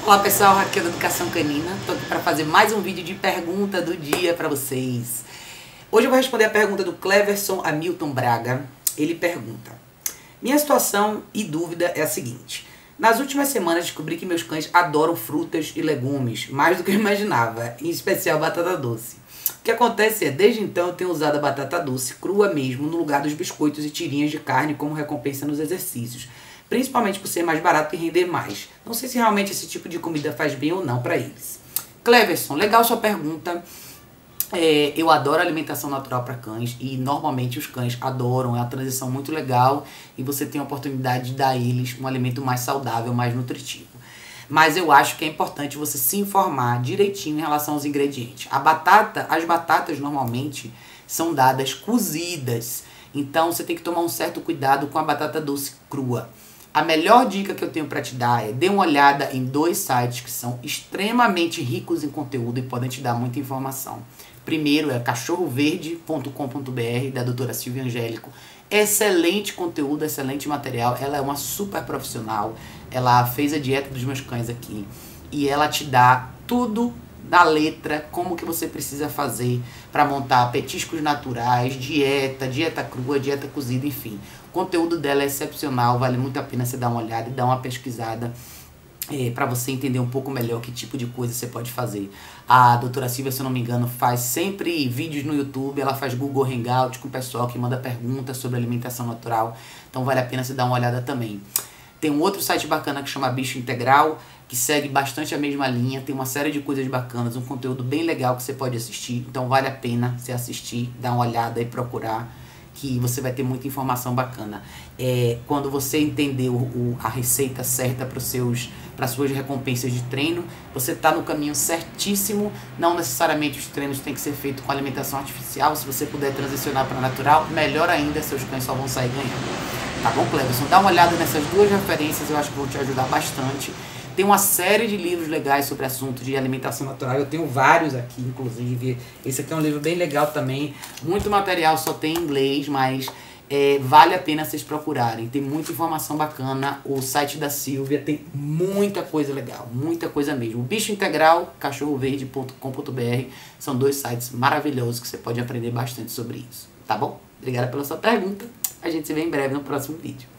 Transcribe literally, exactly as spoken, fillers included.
Olá pessoal, Raquel da Educação Canina. Estou aqui para fazer mais um vídeo de pergunta do dia para vocês. Hoje eu vou responder a pergunta do Cleverson Hamilton Braga. Ele pergunta: minha situação e dúvida é a seguinte: nas últimas semanas descobri que meus cães adoram frutas e legumes, mais do que eu imaginava, em especial batata doce. O que acontece é, desde então eu tenho usado a batata doce crua mesmo, no lugar dos biscoitos e tirinhas de carne como recompensa nos exercícios. Principalmente por ser mais barato e render mais. Não sei se realmente esse tipo de comida faz bem ou não para eles. Cleverson, legal sua pergunta. É, eu adoro alimentação natural para cães e normalmente os cães adoram, é uma transição muito legal e você tem a oportunidade de dar a eles um alimento mais saudável, mais nutritivo. Mas eu acho que é importante você se informar direitinho em relação aos ingredientes. A batata, as batatas normalmente são dadas cozidas, então você tem que tomar um certo cuidado com a batata doce crua. A melhor dica que eu tenho para te dar é: dê uma olhada em dois sites que são extremamente ricos em conteúdo e podem te dar muita informação. Primeiro é cachorro verde ponto com ponto br, da doutora Silvia Angélico. Excelente conteúdo, excelente material. Ela é uma super profissional. Ela fez a dieta dos meus cães aqui e ela te dá tudo na letra, como que você precisa fazer para montar petiscos naturais, dieta, dieta crua, dieta cozida, enfim. O conteúdo dela é excepcional, vale muito a pena você dar uma olhada e dar uma pesquisada é, para você entender um pouco melhor que tipo de coisa você pode fazer. A doutora Silvia, se eu não me engano, faz sempre vídeos no YouTube, ela faz Google Hangout com o pessoal que manda perguntas sobre alimentação natural, então vale a pena você dar uma olhada também. Tem um outro site bacana que chama Bicho Integral, que segue bastante a mesma linha, tem uma série de coisas bacanas, um conteúdo bem legal que você pode assistir, então vale a pena você assistir, dar uma olhada e procurar, que você vai ter muita informação bacana. É, quando você entender o, o, a receita certa para as suas recompensas de treino, você está no caminho certíssimo. Não necessariamente os treinos têm que ser feitos com alimentação artificial. Se você puder transicionar para natural, melhor ainda, seus cães só vão sair ganhando. Tá bom, Cleverson? Dá uma olhada nessas duas referências, eu acho que vão te ajudar bastante. Tem uma série de livros legais sobre assunto de alimentação natural. Eu tenho vários aqui, inclusive. Esse aqui é um livro bem legal também. Muito material só tem em inglês, mas é, vale a pena vocês procurarem. Tem muita informação bacana. O site da Silvia tem muita coisa legal. Muita coisa mesmo. O Bicho Integral, cachorro verde ponto com ponto br são dois sites maravilhosos que você pode aprender bastante sobre isso. Tá bom? Obrigada pela sua pergunta. A gente se vê em breve no próximo vídeo.